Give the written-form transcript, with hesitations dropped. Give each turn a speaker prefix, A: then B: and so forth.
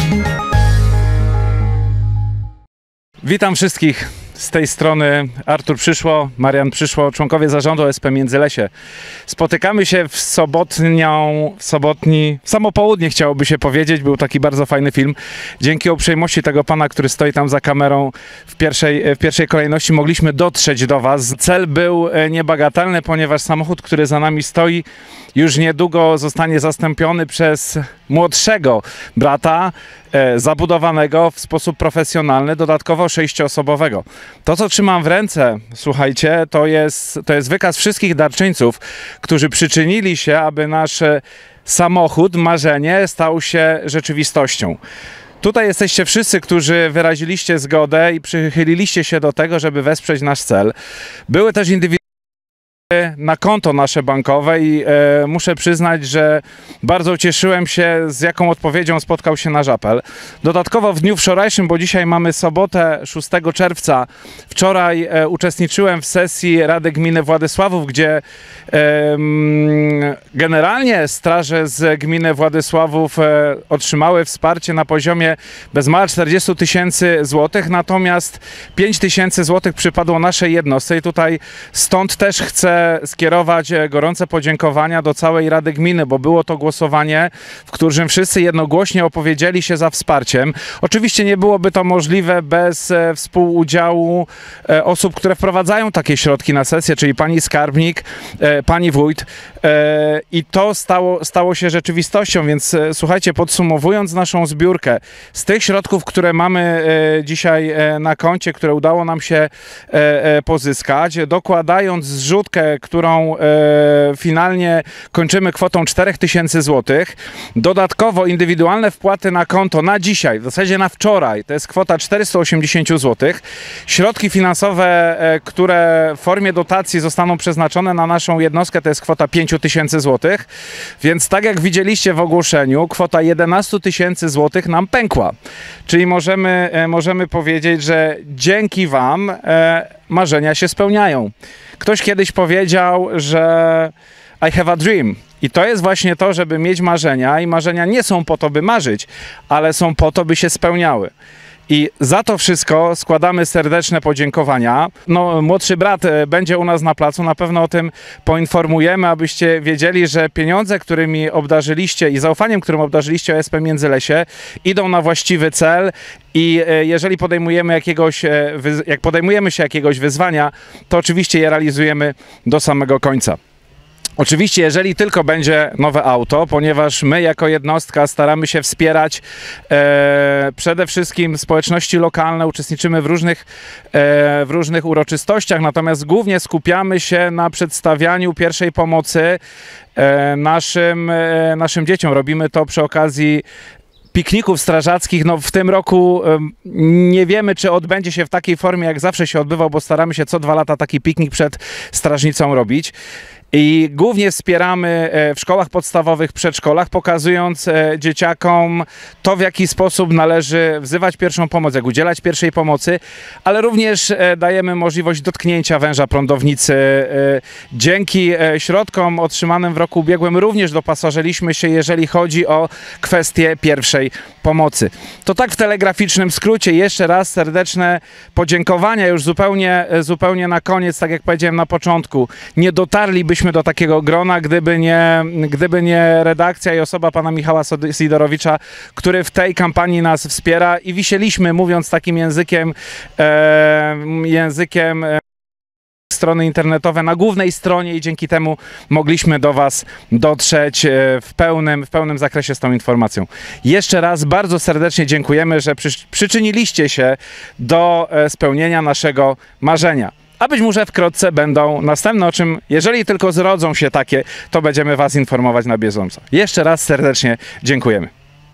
A: Witam wszystkich. Z tej strony Artur Przyszło, Marian Przyszło, członkowie zarządu OSP Międzylesie. Spotykamy się w samo południe, chciałoby się powiedzieć. Był taki bardzo fajny film. Dzięki uprzejmości tego pana, który stoi tam za kamerą, w pierwszej kolejności mogliśmy dotrzeć do was. Cel był niebagatelny, ponieważ samochód, który za nami stoi, już niedługo zostanie zastąpiony przez młodszego brata, zabudowanego w sposób profesjonalny, dodatkowo 6-osobowego. To, co trzymam w ręce, słuchajcie, to jest wykaz wszystkich darczyńców, którzy przyczynili się, aby nasz samochód, marzenie stał się rzeczywistością. Tutaj jesteście wszyscy, którzy wyraziliście zgodę i przychyliliście się do tego, żeby wesprzeć nasz cel. Były też na konto nasze bankowe i muszę przyznać, że bardzo cieszyłem się, z jaką odpowiedzią spotkał się nasz apel. Dodatkowo w dniu wczorajszym, bo dzisiaj mamy sobotę 6 czerwca, wczoraj uczestniczyłem w sesji Rady Gminy Władysławów, gdzie generalnie straże z gminy Władysławów otrzymały wsparcie na poziomie bez mała 40 000 złotych, natomiast 5 000 złotych przypadło naszej jednostce i tutaj stąd też chcę skierować gorące podziękowania do całej Rady Gminy, bo było to głosowanie, w którym wszyscy jednogłośnie opowiedzieli się za wsparciem. Oczywiście nie byłoby to możliwe bez współudziału osób, które wprowadzają takie środki na sesję, czyli pani skarbnik, pani wójt, i to stało się rzeczywistością, więc słuchajcie, podsumowując naszą zbiórkę, z tych środków, które mamy dzisiaj na koncie, które udało nam się pozyskać, dokładając zrzutkę, którą finalnie kończymy kwotą 4000 zł. Dodatkowo indywidualne wpłaty na konto na dzisiaj, w zasadzie na wczoraj, to jest kwota 480 zł. Środki finansowe, które w formie dotacji zostaną przeznaczone na naszą jednostkę, to jest kwota 5000 zł. Więc tak jak widzieliście w ogłoszeniu, kwota 11 000 zł nam pękła. Czyli możemy powiedzieć, że dzięki wam marzenia się spełniają. Ktoś kiedyś powiedział, że I have a dream. I to jest właśnie to, żeby mieć marzenia i marzenia nie są po to, by marzyć, ale są po to, by się spełniały. I za to wszystko składamy serdeczne podziękowania. No, młodszy brat będzie u nas na placu, na pewno o tym poinformujemy, abyście wiedzieli, że pieniądze, którymi obdarzyliście i zaufaniem, którym obdarzyliście OSP Międzylesie, idą na właściwy cel i jeżeli podejmujemy się jakiegoś wyzwania, to oczywiście je realizujemy do samego końca. Oczywiście, jeżeli tylko będzie nowe auto, ponieważ my jako jednostka staramy się wspierać przede wszystkim społeczności lokalne, uczestniczymy w różnych uroczystościach, natomiast głównie skupiamy się na przedstawianiu pierwszej pomocy naszym dzieciom. Robimy to przy okazji pikników strażackich. No, w tym roku nie wiemy, czy odbędzie się w takiej formie, jak zawsze się odbywał, bo staramy się co 2 lata taki piknik przed strażnicą robić. I głównie wspieramy w szkołach podstawowych, przedszkolach, pokazując dzieciakom to, w jaki sposób należy wzywać pierwszą pomoc, jak udzielać pierwszej pomocy, ale również dajemy możliwość dotknięcia węża prądownicy. Dzięki środkom otrzymanym w roku ubiegłym również dopasażyliśmy się, jeżeli chodzi o kwestię pierwszej pomocy. To tak w telegraficznym skrócie. Jeszcze raz serdeczne podziękowania już zupełnie na koniec, tak jak powiedziałem na początku. Nie dotarlibyśmy do takiego grona, gdyby nie redakcja i osoba pana Michała Sidorowicza, który w tej kampanii nas wspiera i wisieliśmy, mówiąc takim językiem strony internetowe na głównej stronie i dzięki temu mogliśmy do was dotrzeć w pełnym zakresie z tą informacją. Jeszcze raz bardzo serdecznie dziękujemy, że przyczyniliście się do spełnienia naszego marzenia. A być może wkrótce będą następne, o czym, jeżeli tylko zrodzą się takie, to będziemy was informować na bieżąco. Jeszcze raz serdecznie dziękujemy.